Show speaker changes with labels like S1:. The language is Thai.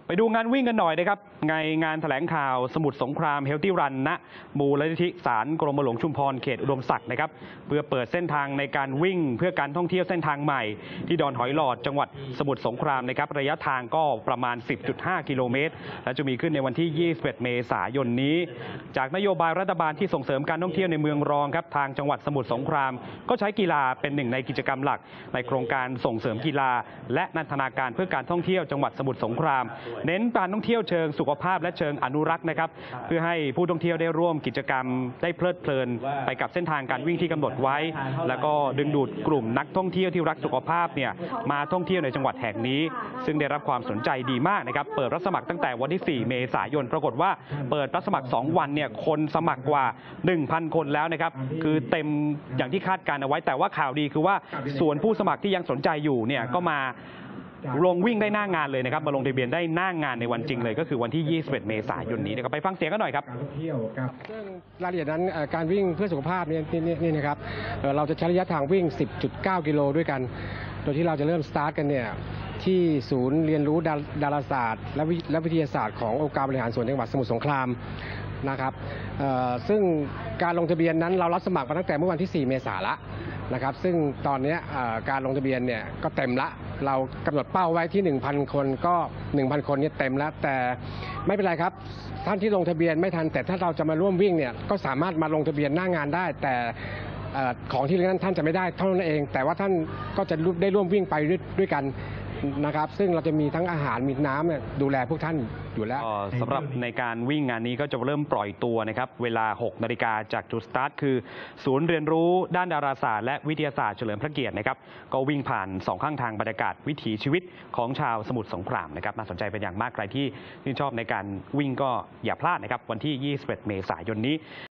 S1: ไปดูงานวิ่งกันหน่อยนะครับในงานแถลงข่าวสมุทรสงครามเฮลตี้รันณมูลนิธิศาลกรมหลวงชุมพรเขตอุดมศักดิ์นะครับเพื่อเปิดเส้นทางในการวิ่งเพื่อการท่องเที่ยวเส้นทางใหม่ที่ดอนหอยหลอดจังหวัดสมุทรสงครามนะครับระยะทางก็ประมาณ 10.5 กิโลเมตรและจะมีขึ้นในวันที่ 21 เมษายนนี้จากนโยบายรัฐบาลที่ส่งเสริมการท่องเที่ยวในเมืองรองครับทางจังหวัดสมุทรสงครามก็ใช้กีฬาเป็นหนึ่งในกิจกรรมหลักในโครงการส่งเสริมกีฬาและนันทนาการเพื่อการท่องเที่ยวจังหวัดสมุทรสงครามเน้นการท่องเที่ยวเชิงสุขภาพและเชิงอนุรักษ์นะครับเพื่อให้ผู้ท่องเที่ยวได้ร่วมกิจกรรมได้เพลิดเพลินไปกับเส้นทางการวิ่งที่กำหนดไว้แล้วก็ดึงดูดกลุ่มนักท่องเที่ยวที่รักสุขภาพเนี่ยมาท่องเที่ยวในจังหวัดแห่งนี้ซึ่งได้รับความสนใจดีมากนะครับเปิดรับสมัครตั้งแต่วันที่ 4 เมษายนปรากฏว่าเปิดรับสมัคร 2 วันเนี่ยคนสมัครกว่า 1,000 คนแล้วนะครับคือเต็มอย่างที่คาดการเอาไว้แต่ว่าข่าวดีคือว่าส่วนผู้สมัครที่ยังสนใจอยู่เนี่ยก็มาลงวิ่งได้หน้างานเลยนะครับมาลงทะเบียนได้หน้างานในวันจริงเลยก็คือวันที่ 21 เมษายนนี้นะครับไปฟังเสียงกันหน่อยครับ
S2: ซึ่งรายละเอียดนั้นการวิ่งเพื่อสุขภาพนี่นะครับเราจะใช้ระยะทางวิ่ง 10.9 กิโลด้วยกันโดยที่เราจะเริ่มสตาร์ทกันเนี่ยที่ศูนย์เรียนรู้ดาราศาสตร์และวิทยาศาสตร์ขององค์การบริหารส่วนจังหวัดสมุทรสงครามนะครับซึ่งการลงทะเบียนนั้นเรารับสมัครมาตั้งแต่เมื่อวันที่ 4 เมษายนแล้วนะครับซึ่งตอนนี้การลงทะเบียนเนี่ยก็เต็มละเรากำหนดเป้าไว้ที่ 1,000 คนก็ 1,000 คนเนี่ยเต็มแล้วแต่ไม่เป็นไรครับท่านที่ลงทะเบียนไม่ทันแต่ถ้าเราจะมาร่วมวิ่งเนี่ยก็สามารถมาลงทะเบียนหน้างานได้แต่ของที่นั้นท่านจะไม่ได้เท่านั้นเองแต่ว่าท่านก็จะได้ร่วมวิ่งไปด้วยกันนะครับซึ่งเราจะมีทั้งอาหารมีน้ำดูแลพวกท่านอยู่แล้ว
S1: สำหรับในการวิ่งงานนี้ก็จะเริ่มปล่อยตัวนะครับเวลา 6 นาฬิกาจากจุดสตาร์ทคือศูนย์เรียนรู้ด้านดาราศาสตร์และวิทยาศาสตร์เฉลิมพระเกียรตินะครับก็วิ่งผ่าน2ข้างทางบรรยากาศวิถีชีวิตของชาวสมุทรสงครามนะครับน่าสนใจเป็นอย่างมากใครที่ชื่นชอบในการวิ่งก็อย่าพลาดนะครับวันที่ 21 เมษายนนี้